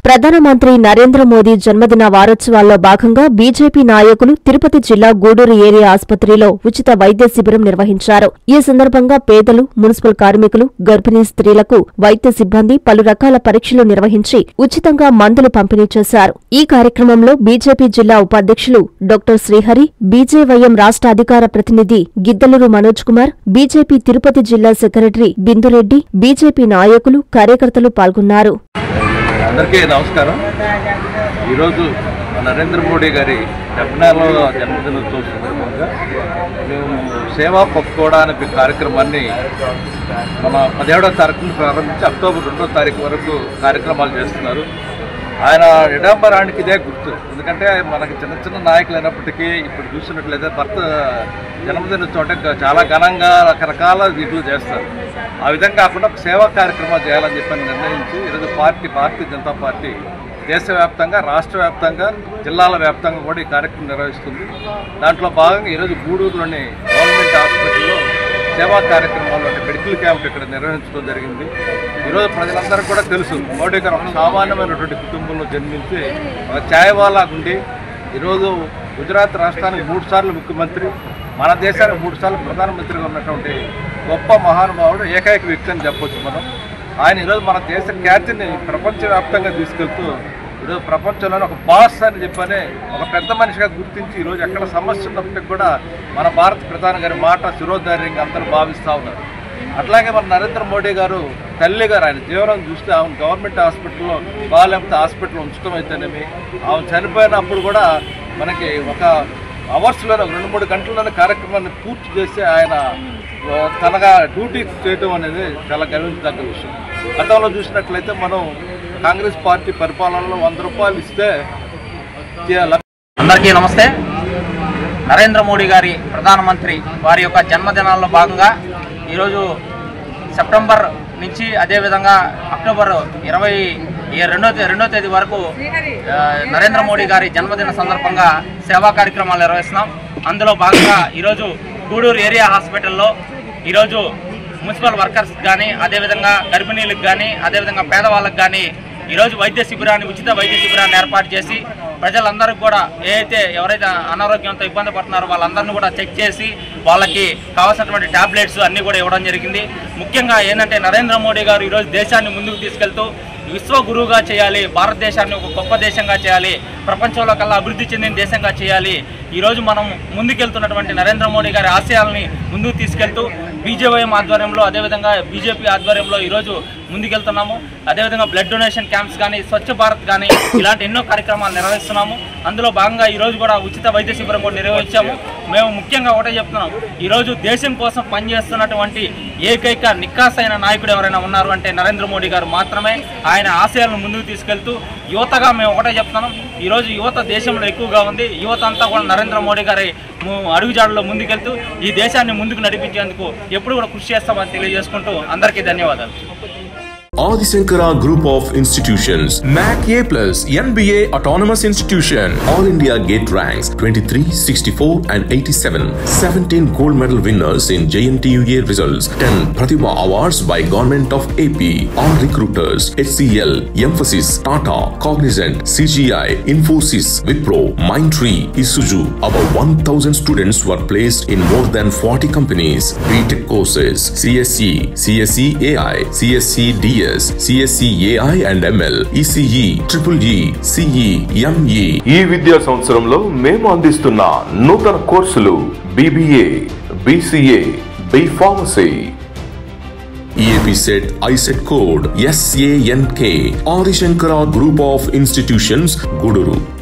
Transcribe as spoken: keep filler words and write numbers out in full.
ప్రధానమంత్రి నరేంద్ర మోదీ జన్మదిన వారోత్సవాల్లో భాగంగా బీజేపీ నాయకులు తిరుపతి జిల్లా గూడూరు ఏరియా ఆసుపత్రిలో ఉచిత వైద్య శిబిరం నిర్వహించారు. ఈ సందర్భంగా పేదలు, మున్సిపల్ కార్మికులు, గర్భిణీ స్త్రీలకు వైద్య సిబ్బంది పలు రకాల పరీక్షలు నిర్వహించి ఉచితంగా మందులు పంపిణీ చేశారు. ఈ కార్యక్రమంలో బీజేపీ జిల్లా ఉపాధ్యక్షులు డాక్టర్ శ్రీహరి, బీజేవైఎం రాష్ట్ర అధికార ప్రతినిధి గిద్దలూరు మనోజ్ కుమార్, బీజేపీ తిరుపతి జిల్లా సెక్రటరీ బిందురెడ్డి, బీజేపీ నాయకులు, కార్యకర్తలు పాల్గొన్నారు. అందరికీ నమస్కారం. ఈరోజు నరేంద్ర మోడీ గారి డెబ్బై నాలుగవ జన్మదినోత్సవం సందర్భంగా మేము సేవా పక్కోడా అనే కార్యక్రమాన్ని మన పదిహేడవ తారీఖున ప్రారంభించి అక్టోబర్ రెండో తారీఖు వరకు కార్యక్రమాలు చేస్తున్నారు. ఆయన నిడాంబరానికి ఇదే గుర్తు. ఎందుకంటే మనకి చిన్న చిన్న నాయకులు అయినప్పటికీ ఇప్పుడు చూసినట్లయితే భర్త జన్మదినోత్సవం అంటే చాలా ఘనంగా రకరకాల వీటిలో చేస్తారు. ఆ విధంగా కాకుండా సేవా కార్యక్రమాలు చేయాలని చెప్పని నిర్ణయించి ఈరోజు పార్టీ భారతీయ జనతా పార్టీ దేశవ్యాప్తంగా, రాష్ట్ర వ్యాప్తంగా, జిల్లాల వ్యాప్తంగా కూడా ఈ కార్యక్రమం నిర్వహిస్తుంది. దాంట్లో భాగంగా ఈరోజు గూడూరులోని గవర్నమెంట్ హాస్పిటల్లో సేవా కార్యక్రమాలు మెడికల్ క్యాంప్ ఇక్కడ నిర్వహించడం జరిగింది. ఈరోజు ప్రజలందరూ కూడా తెలుసు, మోడీ గారు ఒక సామాన్యమైనటువంటి కుటుంబంలో జన్మించి ఒక ఛాయవాలా ఉండి ఈరోజు గుజరాత్ రాష్ట్రానికి మూడు సార్లు ముఖ్యమంత్రి, మన దేశానికి మూడు సార్లు ప్రధానమంత్రిగా ఉన్నటువంటి గొప్ప మహానుభావుడు, ఏకైక వ్యక్తి అని చెప్పొచ్చు మనం. ఆయన ఈరోజు మన దేశ ఖ్యాతిని ప్రపంచవ్యాప్తంగా తీసుకెళ్తూ ఈరోజు ప్రపంచంలోనే ఒక బాస్ అని చెప్పని ఒక పెద్ద మనిషిగా గుర్తించి ఈరోజు ఎక్కడ సమస్య ఉన్నప్పటికీ కూడా మన భారత ప్రధాని గారి మాట శిరోధార్యంగా అందరూ భావిస్తూ ఉన్నారు. అట్లాగే మన నరేంద్ర మోడీ గారు తల్లి గారు ఆయన జీవనం చూస్తే ఆమె గవర్నమెంట్ హాస్పిటల్లో బాగాలేకపోతే హాస్పిటల్లో ఉంచడం అయితేనేమి, ఆమె చనిపోయినప్పుడు కూడా మనకి ఒక అవర్స్లోనే రెండు మూడు గంటల్లోనే కార్యక్రమాన్ని పూర్తి చేసి ఆయన తనగా డ్యూటీ చేయడం అనేది చాలా గర్వించదగ్గ విషయం. గతంలో చూసినట్లయితే మనం కాంగ్రెస్ పార్టీ పరిపాలనలో వంద రూపాయలు ఇస్తే. అందరికీ నమస్తే. నరేంద్ర మోడీ గారి ప్రధానమంత్రి వారి యొక్క జన్మదినాల్లో భాగంగా ఈరోజు సెప్టెంబర్ నుంచి అదేవిధంగా అక్టోబర్ ఇరవై రెండో రెండో తేదీ వరకు నరేంద్ర మోడీ గారి జన్మదిన సందర్భంగా సేవా కార్యక్రమాలు నిర్వహిస్తున్నాం. అందులో భాగంగా ఈరోజు గూడూరు ఏరియా హాస్పిటల్లో ఈరోజు మున్సిపల్ వర్కర్స్ కానీ, అదేవిధంగా గర్భిణీలకు కానీ, అదేవిధంగా పేదవాళ్ళకు కానీ ఈరోజు వైద్య శిబిరాన్ని, ఉచిత వైద్య శిబిరాన్ని ఏర్పాటు చేసి ప్రజలందరికీ కూడా ఏదైతే ఎవరైతే అనారోగ్యంతో ఇబ్బంది పడుతున్నారో వాళ్ళందరినీ కూడా చెక్ చేసి వాళ్ళకి కావాల్సినటువంటి ట్యాబ్లెట్స్ అన్నీ కూడా ఇవ్వడం జరిగింది. ముఖ్యంగా ఏంటంటే నరేంద్ర మోడీ గారు ఈరోజు దేశాన్ని ముందుకు తీసుకెళ్తూ విశ్వ గురువుగా చేయాలి, భారతదేశాన్ని ఒక గొప్ప దేశంగా చేయాలి, ప్రపంచంలో కల్లా అభివృద్ధి చెందిన దేశంగా చేయాలి. ఈరోజు మనం ముందుకెళ్తున్నటువంటి నరేంద్ర మోడీ గారి ఆశయాలని ముందుకు తీసుకెళ్తూ బీజేవైఎం ఆధ్వర్యంలో, అదేవిధంగా బీజేపీ ఆధ్వర్యంలో ఈరోజు ముందుకెళ్తున్నాము. అదేవిధంగా బ్లడ్ డొనేషన్ క్యాంప్స్ కానీ, స్వచ్ఛ భారత్ కానీ ఇలాంటి ఎన్నో కార్యక్రమాలు నిర్వహిస్తున్నాము. అందులో భాగంగా ఈరోజు కూడా ఉచిత వైద్య శిబిరం కూడా నిర్వహించాము. మేము ముఖ్యంగా ఒకటే చెప్తున్నాం, ఈరోజు దేశం కోసం పనిచేస్తున్నటువంటి ఏకైక నిక్కాసైన నాయకుడు ఎవరైనా ఉన్నారు అంటే నరేంద్ర మోడీ గారు మాత్రమే. ఆయన ఆశయాలను ముందుకు తీసుకెళ్తూ యువతగా మేము ఒకటే చెప్తున్నాం, ఈరోజు యువత దేశంలో ఎక్కువగా ఉంది. యువత అంతా కూడా నరేంద్ర మోడీ గారి అడుగుజాడలో ముందుకెళ్తూ ఈ దేశాన్ని ముందుకు నడిపించేందుకు ఎప్పుడు కూడా కృషి చేస్తామని తెలియజేసుకుంటూ అందరికీ ధన్యవాదాలు. Adi Shankara Group of Institutions, M A C A plus, N B A Autonomous Institution, All India Gate ranks twenty-three, sixty-four and eighty-seven, seventeen gold medal winners in J N T U A results, ten Pratibha Awards by Government of A P, all recruiters, H C L, Emphasis, Tata, Cognizant, C G I, Infosys, Wipro, Mindtree, Isuzu. About one thousand students were placed in more than forty companies. B Tech courses, C S E, C S E A I, C S E D S, C S E A I and M L, E C E, Triple E, C E, M E. ఈ విద్యా సంవత్సరంలో మేము అందిస్తున్న నూతన కోర్సులు B B A, B C A, B Pharmacy. E A P set I set code S A N K. Adi Shankara Group of Institutions, Guduru.